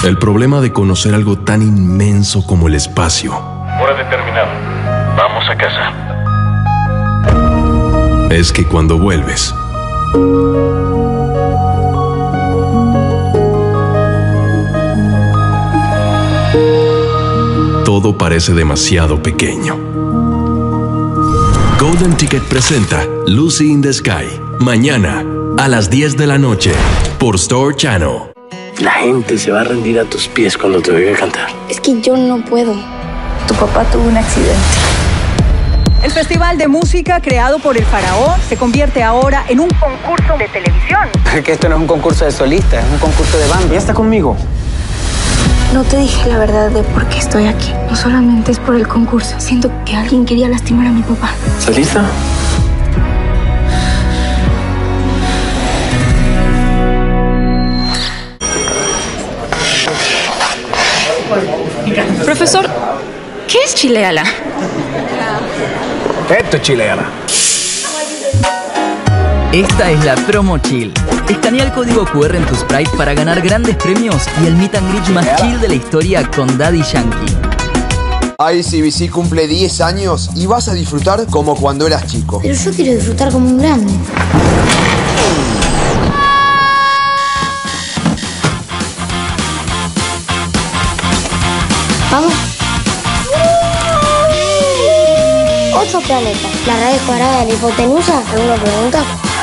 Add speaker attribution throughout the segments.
Speaker 1: El problema de conocer algo tan inmenso como el espacio.
Speaker 2: Hora determinada. Vamos a casa.
Speaker 1: Es que cuando vuelves, todo parece demasiado pequeño. Golden Ticket presenta Lucy in the Sky. Mañana a las 10 de la noche por Store Channel.
Speaker 3: La gente se va a rendir a tus pies cuando te oiga cantar.
Speaker 4: Es que yo no puedo. Tu papá tuvo un accidente.
Speaker 5: El festival de música creado por el faraón se convierte ahora en un concurso de televisión.
Speaker 6: Que esto no es un concurso de solistas, es un concurso de banda. Ya está conmigo.
Speaker 4: No te dije la verdad de por qué estoy aquí. No solamente es por el concurso. Siento que alguien quería lastimar a mi papá.
Speaker 3: ¿Estás lista?
Speaker 7: Profesor, ¿qué es chileala?
Speaker 6: Esto es chileala.
Speaker 8: Esta es la Promo Chill. Escanea el código QR en tu Sprite para ganar grandes premios y el meet and greet más chill de la historia con Daddy Yankee.
Speaker 9: ICBC cumple 10 años y vas a disfrutar como cuando eras chico.
Speaker 4: Pero yo quiero disfrutar como un grande. Vamos. 8 planetas. La raíz cuadrada de la hipotenusa. ¿Alguna pregunta?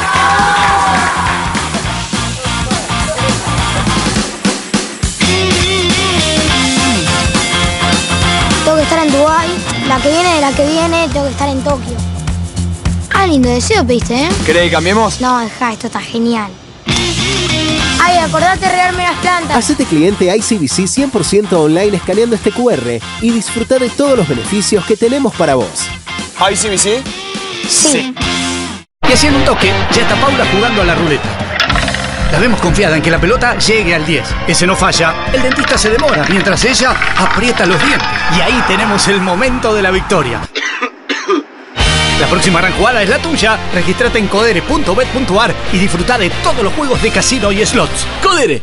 Speaker 4: Tengo que estar en Dubái. La que viene de la que viene, tengo que estar en Tokio. Ah, lindo deseo pediste, ¿eh?
Speaker 9: ¿Querés que cambiemos?
Speaker 4: No, deja, esto está genial. Ay, acordate de regarme las plantas.
Speaker 10: Hacete cliente ICBC 100% online escaneando este QR y disfruta de todos los beneficios que tenemos para vos.
Speaker 9: ¿ICBC?
Speaker 4: Sí.
Speaker 11: Y haciendo un toque, ya está Paula jugando a la ruleta. La vemos confiada en que la pelota llegue al 10. Ese no falla, el dentista se demora, mientras ella aprieta los dientes. Y ahí tenemos el momento de la victoria. La próxima gran jugada es la tuya. Regístrate en codere.bet.ar y disfruta de todos los juegos de casino y slots. ¡Codere!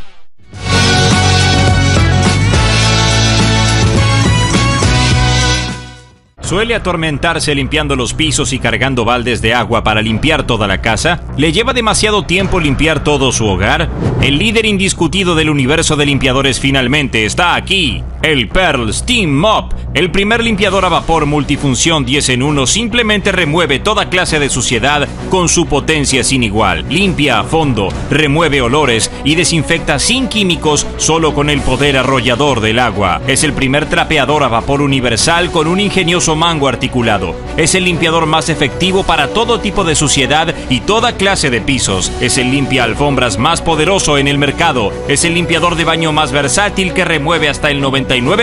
Speaker 12: ¿Suele atormentarse limpiando los pisos y cargando baldes de agua para limpiar toda la casa? ¿Le lleva demasiado tiempo limpiar todo su hogar? El líder indiscutido del universo de limpiadores finalmente está aquí. El Pearl Steam Mop, el primer limpiador a vapor multifunción 10 en 1, simplemente remueve toda clase de suciedad con su potencia sin igual. Limpia a fondo, remueve olores y desinfecta sin químicos solo con el poder arrollador del agua. Es el primer trapeador a vapor universal con un ingenioso mango articulado. Es el limpiador más efectivo para todo tipo de suciedad y toda clase de pisos. Es el limpia alfombras más poderoso en el mercado. Es el limpiador de baño más versátil que remueve hasta el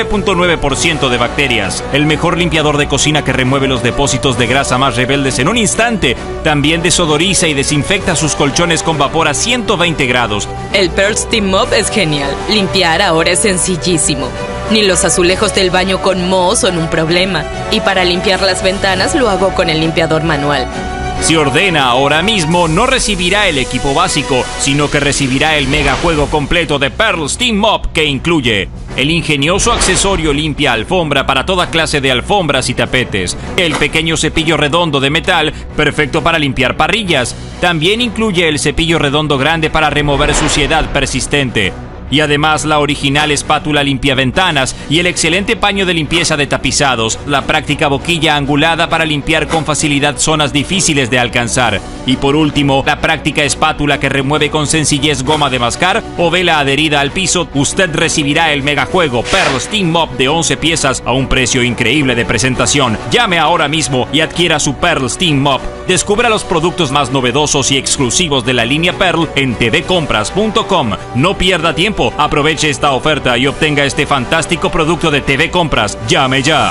Speaker 12: 99.9% de bacterias. El mejor limpiador de cocina que remueve los depósitos de grasa más rebeldes en un instante. También desodoriza y desinfecta sus colchones con vapor a 120 grados.
Speaker 7: El Pearl Steam Mop es genial. Limpiar ahora es sencillísimo. Ni los azulejos del baño con moho son un problema. Y para limpiar las ventanas lo hago con el limpiador manual.
Speaker 12: Si ordena ahora mismo, no recibirá el equipo básico, sino que recibirá el mega juego completo de Pearl Steam Mop, que incluye el ingenioso accesorio limpia alfombra para toda clase de alfombras y tapetes, el pequeño cepillo redondo de metal, perfecto para limpiar parrillas. También incluye el cepillo redondo grande para remover suciedad persistente. Y además la original espátula limpiaventanas y el excelente paño de limpieza de tapizados, la práctica boquilla angulada para limpiar con facilidad zonas difíciles de alcanzar. Y por último, la práctica espátula que remueve con sencillez goma de mascar o vela adherida al piso. Usted recibirá el megajuego Pearl Steam Mop de 11 piezas a un precio increíble de presentación. Llame ahora mismo y adquiera su Pearl Steam Mop. Descubra los productos más novedosos y exclusivos de la línea Pearl en tvcompras.com. No pierda tiempo. Aproveche esta oferta y obtenga este fantástico producto de TV Compras. ¡Llame ya!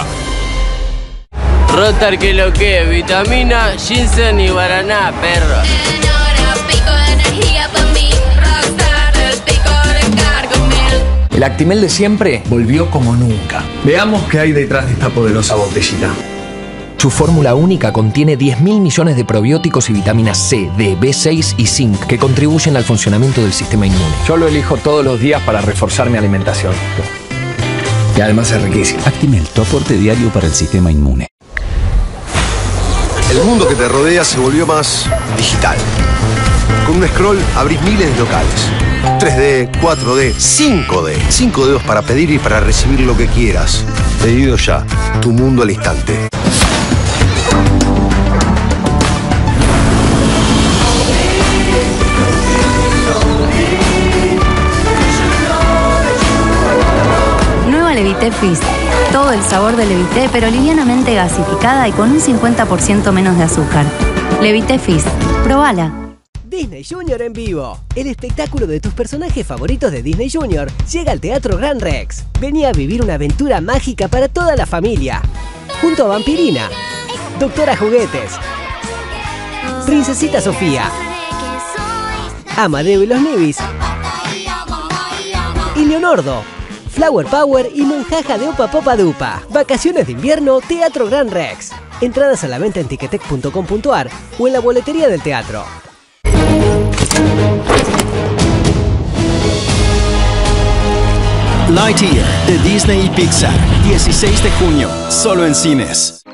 Speaker 13: Rotar que lo que, vitamina, ginseng y guaraná, perro.
Speaker 14: El Actimel de siempre volvió como nunca. Veamos qué hay detrás de esta poderosa botellita.
Speaker 15: Su fórmula única contiene 10.000 millones de probióticos y vitaminas C, D, B6 y zinc que contribuyen al funcionamiento del sistema inmune. Yo lo elijo todos los días para reforzar mi alimentación. Y además es riquísimo.
Speaker 16: Actimel, tu aporte diario para el sistema inmune.
Speaker 17: El mundo que te rodea se volvió más digital. Con un scroll abrís miles de locales. 3D, 4D, 5D. 5 dedos para pedir y para recibir lo que quieras. Pedido ya. Tu mundo al instante.
Speaker 18: Nueva Levité Fizz. Todo el sabor de Levité, pero livianamente gasificada y con un 50% menos de azúcar. Levité Fizz. Probala.
Speaker 10: Disney Junior en vivo. El espectáculo de tus personajes favoritos de Disney Junior llega al Teatro Gran Rex. Vení a vivir una aventura mágica para toda la familia. Junto a Vampirina, Doctora Juguetes, Princesita Sofía, Amadeo y los Nivis, y Leonardo, Flower Power y Monjaja de Opa Popa Dupa. Vacaciones de invierno, Teatro Gran Rex. Entradas a la venta en ticketek.com.ar o en la boletería del teatro.
Speaker 19: Lightyear de Disney y Pixar, 16 de junio, solo en cines.